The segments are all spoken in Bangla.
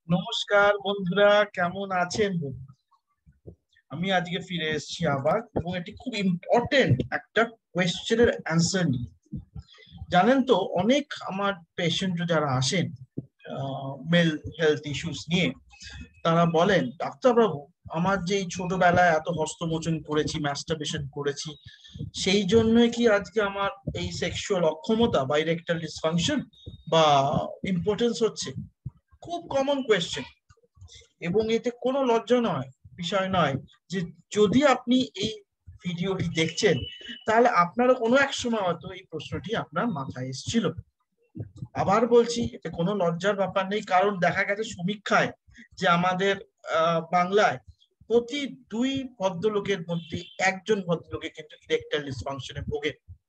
নমস্কার বন্ধুরা, কেমন আছেন? আমি আজকে ফিরে এসেছি আবার, এবং এটি খুব ইম্পর্টেন্ট একটা কোয়েশ্চেনের অ্যান্সার নিয়ে। জানেন তো, অনেক আমার পেশেন্ট যারা আসেন মেল হেলথ ইস্যুস নিয়ে, তারা বলেন, ডাক্তারবাবু, আমার যে এই ছোটবেলায় এত হস্তমোচন করেছি, ম্যাস্টারবেশন করেছি, সেই জন্যই কি আজকে আমার এই সেক্সুয়াল অক্ষমতা বা ইরেকটাইল ডিসফাংশন বা ইম্পোর্টেন্স হচ্ছে? খুব কমন কোয়েশ্চেন, এবং এতে কোনো লজ্জা নয়, বিষয় নয় যে যদি আপনি এই ভিডিওটি দেখছেন, তাহলে আপনারও কোনো এক সময় হয়তো এই প্রশ্নটি আপনার মাথায় এসেছিল। আবার বলছি, এতে কোনো লজ্জার ব্যাপার নেই, কারণ দেখা গেছে সমীক্ষায় যে আমাদের বাংলায় প্রতি 2 ভদ্রলোকের মধ্যে একজন ভদ্রলোকে কিন্তু ইরেকটাইল ডিসফাংশনে ভোগে।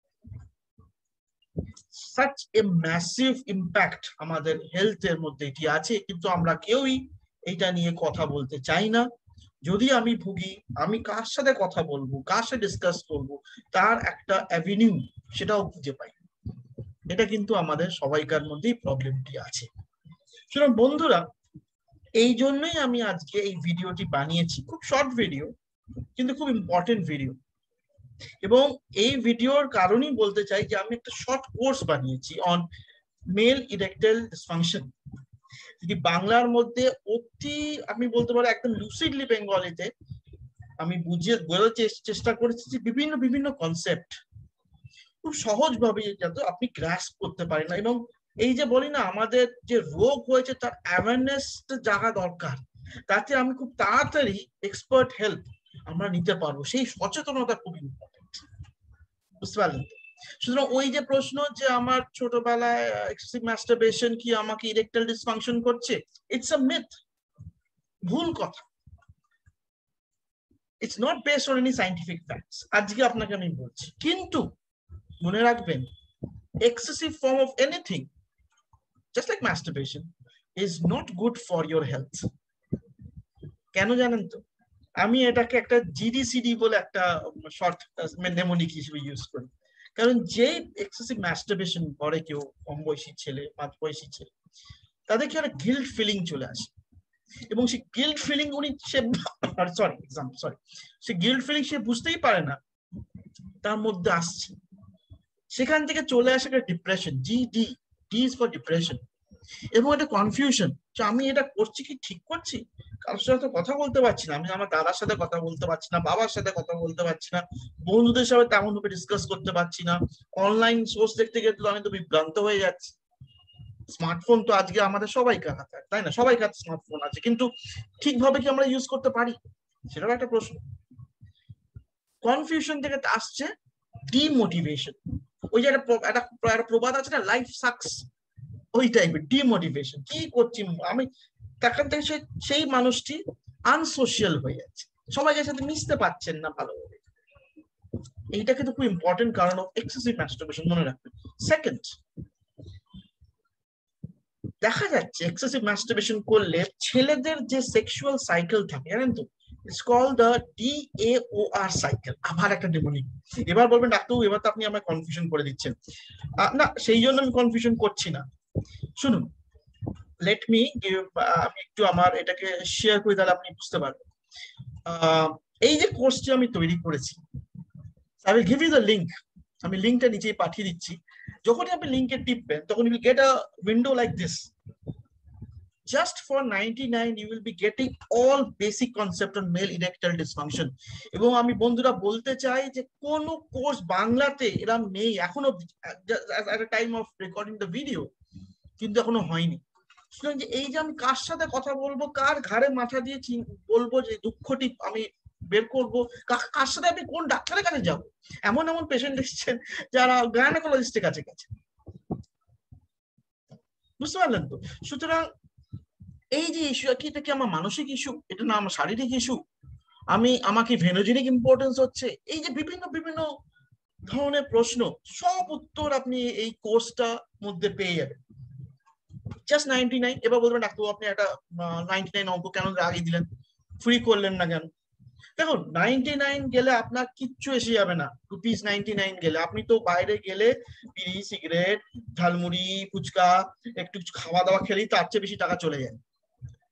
সাচ এ ম্যাসিভ ইম্প্যাক্ট আমাদের হেলথের মধ্যে এটি আছে, কিন্তু আমরা কেউই এটা নিয়ে কথা বলতে চাই না। যদি আমি ভুগি, আমি কার সাথে কথা বলবো, কার সাথে ডিসকাস করবো, তার একটা অ্যাভিনিউ সেটাও খুঁজে পাই। এটা কিন্তু আমাদের সবাইকার মধ্যেই প্রবলেমটি আছে। সুতরাং বন্ধুরা, এই জন্যই আমি আজকে এই ভিডিওটি বানিয়েছি। খুব শর্ট ভিডিও, কিন্তু খুব ইম্পর্টেন্ট ভিডিও। এবং এই ভিডিওর কারণেই বলতে চাই যে আমি একটা শর্ট কোর্স বানিয়েছি অন মেল ইরেকটাইল ডিসফাংশন, যেটি বাংলার মধ্যে অতি, আমি বলতে পারি একদম লুসিডলি বেঙ্গলিতে আমি বুঝিয়ে বোঝার চেষ্টা করেছি যে বিভিন্ন বিভিন্ন কনসেপ্ট খুব সহজ ভাবে যাতে আপনি গ্রাস্প করতে পারেন না। এবং এই যে বলি না, আমাদের যে রোগ হয়েছে তার অ্যাওয়ারনেস জাগা দরকার, তাতে আমি খুব তাড়াতাড়ি এক্সপার্ট হেল্প আমরা নিতে পারবো, সেই সচেতনতা খুব ইম্পর্টেন্ট। বুঝতে পারলেন তো? সুতরাং ওই যে প্রশ্ন যে আমার ছোটবেলায় এক্সেসিভ ম্যাস্টারবেশন কি আমাকে ইরেকটাইল ডিসফাংশন করছে, ইটস আ মিথ, ভুল কথা। It's not based on any scientific facts, আজকে আপনাকে আমি বলছি। কিন্তু মনে রাখবেন, excessive form of anything, just like masturbation, is not good for your health. কেন জানেন তো? আমি এটাকে একটা জিডিসিডি বলে একটা শর্ট নেমোনিক হিসেবে ইউজ করি। কারণ যে এক্সেসিভ ম্যাস্টারবেশন করে কেউ, কম বয়সী ছেলে, মাঝ বয়সী ছেলে, তাদেরকে একটা গিল্ট ফিলিং চলে আসে, এবং সেই গিল্ট ফিলিং সে গিল্ট ফিলিং সে বুঝতেই পারে না তার মধ্যে আসছে। সেখান থেকে চলে আসে একটা depression, D is for depression, এবং একটা কনফিউশন যে আমি এটা করছি কি ঠিক করছি। কারোর সাথে কথা বলতে পারছি না, আমি আমার দাদার সাথে কথা বলতে পারছি না, বাবার সাথে কথা বলতে পারছি না, বন্ধুদের সাথে তেমন ভাবে ডিসকাস করতে পারছি না, অনলাইন সোর্স দেখতে গেলে আমি তো বিভ্রান্ত হয়ে যাচ্ছি। স্মার্টফোন তো আজকে আমাদের সবাইকার হাতে, তাই না? সবাইকার স্মার্টফোন আছে, কিন্তু ঠিকভাবে কি আমরা ইউজ করতে পারি, সেটাও একটা প্রশ্ন। কনফিউশন থেকে আসছে ডিমোটিভেশন। ওই যে একটা প্রবাদ আছে না, লাইফ সাকস, ওই টাইপের ডিমোটিভেশন। কি করছি আমি, তখন থেকে সেই মানুষটি আনসোশিয়াল হয়ে যাচ্ছে, সবাইকে সাথে মিশতে পারছেন না ভালোভাবে। এইটা কিন্তু খুব ইম্পর্টেন্ট কারণ অফ এক্সেসিভ ম্যাস্টারবেশন, মনে রাখবেন। সেকেন্ড, দেখা যাচ্ছে এক্সেসিভ ম্যাস্টারবেশন করলে ছেলেদের যে সেক্সুয়াল সাইকেল থাকে, জানেন তো, it's called the DAOR cycle. আবার একটা ডেমোনিক। এবার বলবেন, ডাক্তারবাবু, এবার তো আপনি আমায় কনফিউশন করে দিচ্ছেন। না, সেই জন্য আমি কনফিউশন করছি না। শুনুন, লেট মি আমি একটু আমার এটাকে শেয়ার করি, তাহলে আপনি বুঝতে পারবেন। এই যে কোর্সটি আমি তৈরি করেছি, I will give you the link. আমি লিংকটা নিচেই পাঠিয়ে দিচ্ছি। যখনই আপনি লিংকে টিপবেন, তখন you will get a window like this. Just for 99 you will be getting all basic concept on male erectile dysfunction. এবং আমি বন্ধুরা বলতে চাই যে কোন কোর্স বাংলাতে এরকম নেই এখনো, at a time of recording the video, কিন্তু এখনো হয়নি। সুতরাং যে এই যে আমি কার সাথে কথা বলবো, কার ঘাড়ে মাথা দিয়ে বলবো যে দুঃখটি আমি বের করবো, কার সাথে আমি কোন ডাক্তারের কাছে যাবো, এমন এমন পেশেন্ট এসেছেন যারা গাইনোকোলজিস্টের কাছে গেছে। বুঝতে পারলেন তো? সুতরাং এই যে ইস্যু, এটা কি আমার মানসিক ইস্যু, এটা না আমার শারীরিক ইস্যু, আমাকে ভেনোজেনিক ইম্পর্টেন্স হচ্ছে, এই যে বিভিন্ন বিভিন্ন ধরনের প্রশ্ন, সব উত্তর আপনি এই কোর্সটা মধ্যে পেয়ে যাবেন। জাস্ট 99। এবার বলবেন, ডাক্তারবাবু, আপনি একটা 99 অঙ্ক কেন আগে দিলেন, ফ্রি করলেন না কেন? দেখুন, 99 গেলে আপনার কিচ্ছু এসে যাবে না। ₹99 গেলে আপনি তো বাইরে গেলে বিড়ি, সিগারেট, ঝালমুড়ি, ফুচকা, একটু খাওয়া দাওয়া খেলেই তার চেয়ে বেশি টাকা চলে যায়।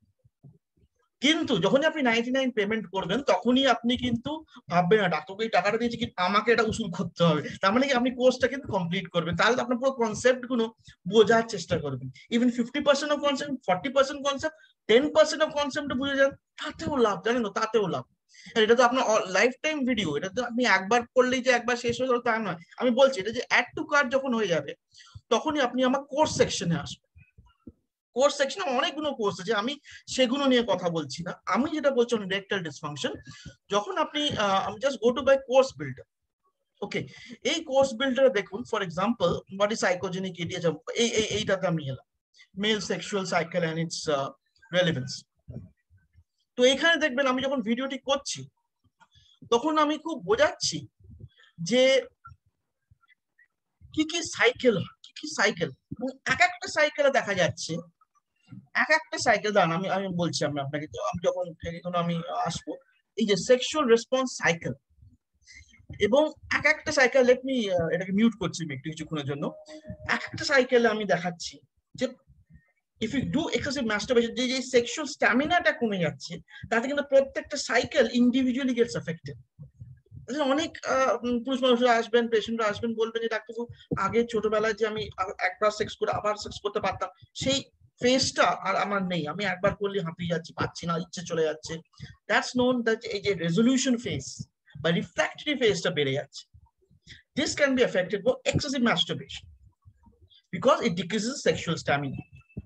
কিন্তু যখনই আপনি 99 পেমেন্ট করবেন তখনই আপনি কিন্তু ভাববেন না ডাক্তারকে এই টাকাটা দিয়েছি কিন্তু আমাকে এটা উসুল করতে হবে, তার মানে কি আপনি কোর্সটা কিন্তু কমপ্লিট করবেন, তাহলে আপনার পুরো কনসেপ্ট গুলো বোঝার চেষ্টা করবেন। Even 50% of concept, 40% concept, 10% of concept বুঝে যান, তাতেও লাভ, জানেন তো, তাতেও লাভ। এটা তো আপনার লাইফ টাইম ভিডিও, এটা তো আপনি একবার করলেই যে একবার শেষ হয়ে গেল তা নয়। আমি বলছি এটা যে অ্যাড টু কার্ট যখন হয়ে যাবে তখনই আপনি আমার কোর্স সেকশনে আসবেন। কোর্স সেকশনে অনেকগুলো কোর্স আছে, আমি সেগুলো নিয়ে কথা বলছি না, আমি যেটা বলছি ইরেকটাইল ডিসফাংশন। যখন আপনি আমি just go to buy course builder. Okay, এই কোর্স বিল্ডারে দেখুন for example what is psychogenic ADHM, এইটাতে আমি এলাম, male sexual cycle and its relevance. তো এখানে দেখবেন আমি যখন ভিডিওটি করছি তখন আমি খুব বোঝাচ্ছি যে কি কি সাইকেল, কি কি সাইকেল, এবং এক একটা সাইকেলে দেখা যাচ্ছে, এক একটা সাইকেল দাঁড়ান আমি আমি বলছি আমি আপনাকে, তো আমি যখন আমি আসবো, এই যে সেক্সুয়াল রেসপন্স সাইকেল, এবং এক একটা সাইকেল, লেট মি এটাকে মিউট করছি একটু কিছুক্ষণের জন্য, এক একটা সাইকেলে আমি দেখাচ্ছি যে if you do excessive masturbation, যে সেক্সুয়াল স্ট্যামিনাটা কমে যাচ্ছে, তাতে কিন্তু প্রত্যেকটা সাইকেল ইন্ডিভিজুয়ালি গেটস এফেক্টেড। অনেক পুরুষ মানুষরা আসবেন, পেশেন্টরা আসবেন, বলবেন যে ডাক্তারবাবু আগে ছোটবেলায় যে আমি একবার সেক্স করে আবার সেক্স করতে পারতাম, সেই ফেসটা আর আমার নেই, আমি একবার করলে হাঁপিয়ে যাচ্ছি, পাচ্ছি না, ইচ্ছে চলে যাচ্ছে। দ্যাটস নোন দ্যাট এই যে রেজলিউশন ফেস বা রিফ্র্যাক্টরি ফেসটা বেড়ে যাচ্ছে। This can be affected by excessive masturbation because it decreases sexual stamina.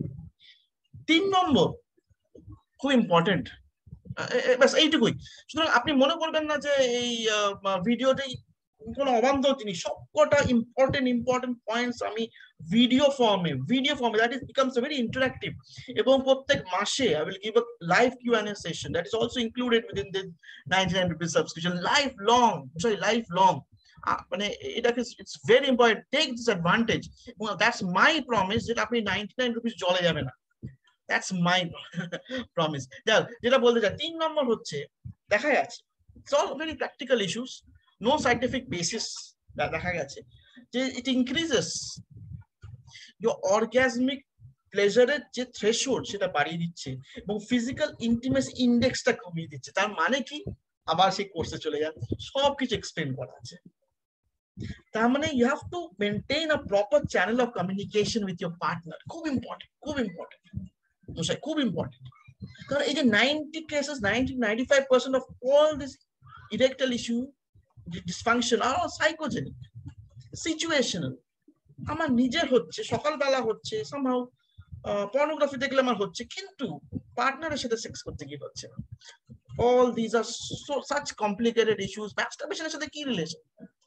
3 নম্বর খুব ইম্পর্টেন্ট, বাস এইটুকুই। সুতরাং আপনি মনে করবেন না যে এই ভিডিওটাই কোনো অবান্তর জিনিস, সবকটা ইম্পর্টেন্ট পয়েন্টস আমি video form that is becomes very interactive, এবং প্রত্যেক মাসে I will give a live কিউ&এ session that is also included within this 99 rupees subscription, life long. মানে এটাকে it's very important, take this advantage, এবং দ্যাটস মাই প্রমিস যেটা আপনি 99 রুপিস জলে যাবে না, দ্যাটস মাই প্রমিস। যেটা বলতে চাই 3 নম্বর হচ্ছে, দেখা যাচ্ছে it's all very practical issues, no scientific basis, দেখা গেছে যে ইট ইনক্রিজেস ইয়োর অর্গাজমিক প্লেজারের যে থ্রেশহোল্ড সেটা বাড়িয়ে দিচ্ছে, এবং ফিজিক্যাল ইন্টিমেসি ইন্ডেক্সটা কমিয়ে দিচ্ছে। তার মানে কি, আবার সেই কোর্সে চলে যান, সবকিছু এক্সপ্লেন করা আছে। তার মানে you have to maintain a proper channel of communication with your partner, খুব ইম্পর্টেন্ট, খুব ইম্পর্টেন্ট। কারণ এই যে 90 cases, 95% of all this erectile issue dysfunction are all psychogenic, situational। আমার নিজের হচ্ছে, সকালবেলা হচ্ছে, somehow পর্নোগ্রাফি দেখলে আমার হচ্ছে, কিন্তু পার্টনারের সাথে সেক্স করতে গিয়ে হচ্ছে না। all these are such complicated issues। masturbation এর সাথে কি relation?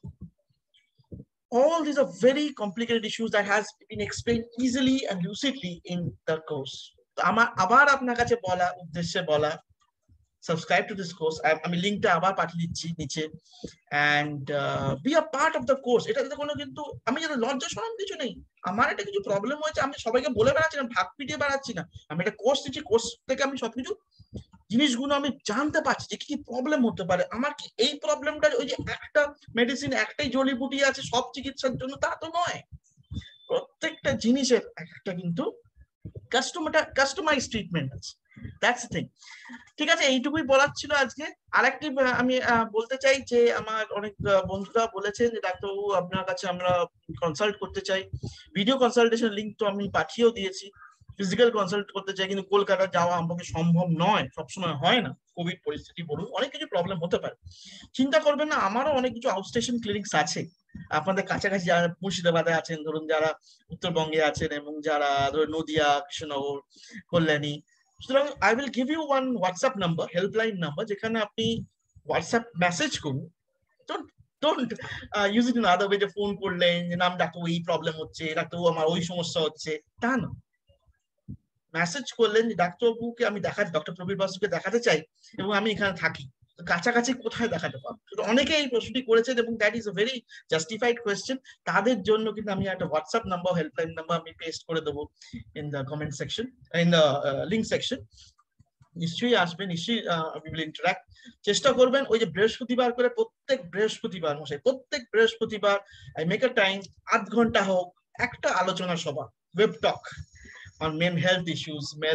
all these are very complicated issues that has been explained easily and lucidly in the course। আমার আবার আপনার কাছে বলা, উদ্দেশ্যে বলা, সাবস্ক্রাইব টু দিস কোর্স, আমি লিংকটা আবার পাঠিয়ে দিচ্ছি নিচে, and be a part of the course. এটাতে কোনো কিন্তু আমি যেন লজ্জা শরম কিছু নেই, আমার এটা কিছু প্রবলেম হয়েছে আমি সবাইকে বলে বেড়াচ্ছি না, ভাগ পিটিয়ে বেড়াচ্ছি না, আমি একটা কোর্স দিচ্ছি, কোর্স থেকে আমি সবকিছু জিনিসগুলো আমি জানতে পারছি যে কি প্রবলেম হতে পারে আমার, কি এই প্রবলেমটা ওই যে একটা মেডিসিন, একটাই জড়িবুটি আছে সব চিকিৎসার জন্য, তা তো নয়। প্রত্যেকটা জিনিসের একটা কিন্তু কাস্টমাইজ ট্রিটমেন্ট আছে, দ্যাটস দ্য থিং। ঠিক আছে, এইটুকুই বলার ছিল আজকে। আরেকটি আমি বলতে চাই যে আমার অনেক বন্ধুরা বলেছেন যে ডাক্তারবাবু আপনার কাছে আমরা কনসাল্ট করতে চাই, ভিডিও কনসালটেশন লিঙ্ক তো আমি পাঠিয়েও দিয়েছি, ফিজিক্যাল কনসাল্ট করতে চাই, কিন্তু কলকাতা যাওয়া আমাকে সম্ভব নয়, সবসময় হয় না, কোভিড পরিস্থিতি বলুন, অনেক কিছু প্রবলেম হতে পারে। চিন্তা করবেন না, আমারও অনেক কিছু আউটস্টেশন ক্লিনিক্স আছে আপনাদের কাছাকাছি, যারা মুর্শিদাবাদে আছেন, ধরুন যারা উত্তরবঙ্গে আছেন, এবং যারা ধরুন নদিয়া, কৃষ্ণনগর, কল্যাণী। সুতরাং I will give you one WhatsApp number, helpline number, যেখানে আপনি হোয়াটসঅ্যাপ মেসেজ করুন। Don't use it in other way, যে ফোন করলেন যে নাম ডাক্তারবাবু এই প্রবলেম হচ্ছে, ডাক্তারবাবু আমার ওই সমস্যা হচ্ছে, তা না। মেসেজ করলেন যে ডাক্তারবাবুকে আমি দেখাতে, ডক্টর প্রবীর বাসুকে দেখাতে চাই, এবং আমি এখানে থাকি, কাছাকাছি কোথায় দেখাতে পারবো? অনেকে এই প্রশ্নটি করেছেন, এবং that is a very justified question. তাদের জন্য কিন্তু আমি একটা হোয়াটসঅ্যাপ নাম্বার, হেল্পলাইন নাম্বার আমি পেস্ট করে দেবো in the comment section, in the link section. নিশ্চয়ই আসবে, নিশ্চয়ই উই উইল ইন্টারঅ্যাক্ট। চেষ্টা করবেন ওই যে বৃহস্পতিবার করে, প্রত্যেক বৃহস্পতিবার মশাই, প্রত্যেক বৃহস্পতিবার আই মেক আ টাইম, আধ ঘন্টা হোক, একটা আলোচনা সভা, web talk on men health issues,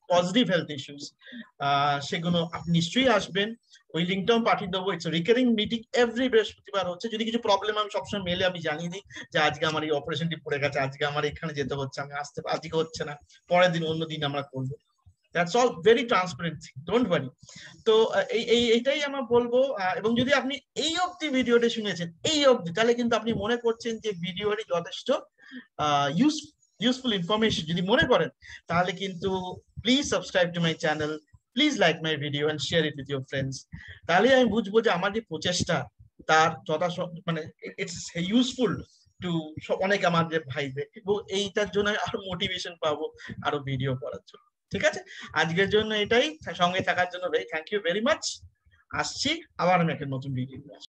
positive health issues, সেগুলো আপনি নিশ্চয়ই আসবেন। ওই লিঙ্কটাও পাঠিয়ে দেবো। ইটস রিকারিং মিটিং এভরি বৃহস্পতিবার হচ্ছে। যদি কিছু প্রবলেম আমি সবসময় মেলে আমি জানিয়ে দিই যে আজকে আমার এই অপারেশনটি পড়ে গেছে, আজকে আমার এখানে যেতে হচ্ছে, আমি আসতে আজকে হচ্ছে না, পরের দিন অন্য দিন আমরা করবো। That's all very transparent thing, don't worry. তো এইটাই আমার বলবো। এবং যদি আপনি এই অবধি ভিডিওটি শুনেছেন এই অবধি, তাহলে কিন্তু আপনি মনে করছেন যে ভিডিওটি যথেষ্ট ইউজফুল ইনফরমেশন যদি মনে করেন, তাহলে কিন্তু please subscribe to my channel, please like my video and share it with your friends. তাহলে আমি বুঝবো যে আমার যে প্রচেষ্টা তার মানে ইটস ইউজফুল টু অনেক আমাদের ভাইদের, এবং এইটার জন্য আরো মোটিভেশন পাবো আরো ভিডিও করার জন্য। ঠিক আছে, আজকের জন্য এটাই। সঙ্গে থাকার জন্য ভাই থ্যাংক ইউ ভেরি মাচ। আসছি আবার আমি একটা নতুন ভিডিও।